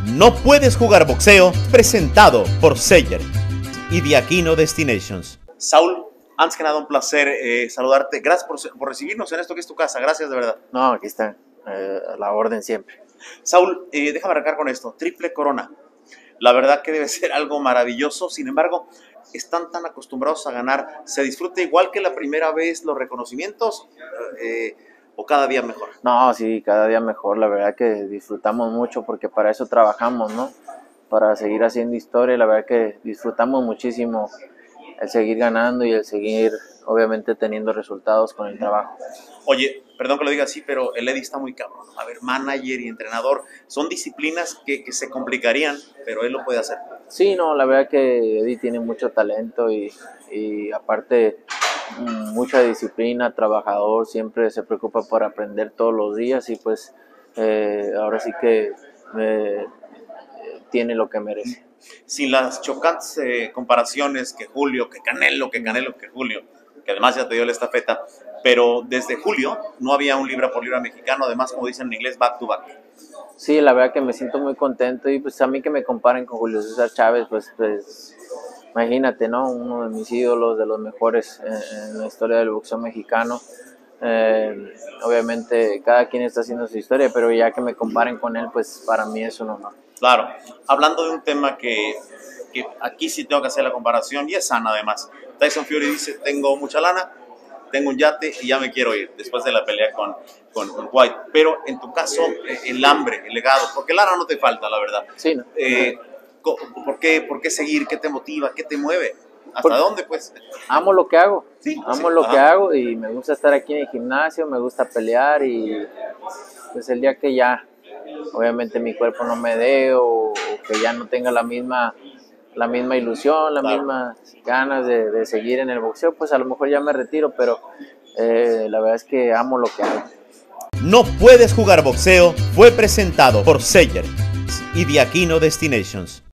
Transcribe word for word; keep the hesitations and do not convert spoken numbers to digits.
No puedes jugar boxeo, presentado por Seyer y Diaquino Destinations. Saúl, antes que nada un placer eh, saludarte. Gracias por, por recibirnos en esto que es tu casa. Gracias de verdad. No, aquí está, eh, a la orden siempre. Saúl, eh, déjame arrancar con esto. Triple corona. La verdad que debe ser algo maravilloso. Sin embargo, están tan acostumbrados a ganar. ¿Se disfruta igual que la primera vez los reconocimientos? Eh, ¿O cada día mejor? No, sí, cada día mejor. La verdad que disfrutamos mucho porque para eso trabajamos, ¿no? Para seguir haciendo historia. La verdad que disfrutamos muchísimo el seguir ganando y el seguir, obviamente, teniendo resultados con el trabajo. Oye, perdón que lo diga así, pero el Eddie está muy cabrón. A ver, manager y entrenador son disciplinas que, que se complicarían, pero él lo puede hacer. Sí, no, la verdad que Eddie tiene mucho talento y, y aparte mucha disciplina, trabajador, siempre se preocupa por aprender todos los días y pues eh, ahora sí que eh, tiene lo que merece. Sin las chocantes eh, comparaciones que Julio, que Canelo, que Canelo, que Julio, que además ya te dio la estafeta, pero desde Julio no había un libra por libra mexicano, además como dicen en inglés, back to back. Sí, la verdad que me siento muy contento y pues a mí que me comparen con Julio César Chávez, pues, pues imagínate, ¿no? Uno de mis ídolos, de los mejores en, en la historia del boxeo mexicano. Eh, obviamente cada quien está haciendo su historia, pero ya que me comparen con él, pues para mí es un honor. Claro, hablando de un tema que, que aquí sí tengo que hacer la comparación y es sana además. Tyson Fury dice, tengo mucha lana, tengo un yate y ya me quiero ir después de la pelea con, con, con White. Pero en tu caso, el hambre, el legado, porque lana no te falta, la verdad. Sí, ¿no? Eh, ¿por, qué, ¿Por qué seguir? ¿Qué te motiva? ¿Qué te mueve? ¿Hasta Porque dónde, pues? Amo lo que hago, sí, amo sí, lo ajá. que hago y me gusta estar aquí en el gimnasio, me gusta pelear y pues el día que ya obviamente mi cuerpo no me dé o, o que ya no tenga la misma, la misma ilusión, las Claro. mismas ganas de, de seguir en el boxeo, pues a lo mejor ya me retiro, pero eh, la verdad es que amo lo que hago. No puedes jugar boxeo fue presentado por Seyer y Diaquino Destinations.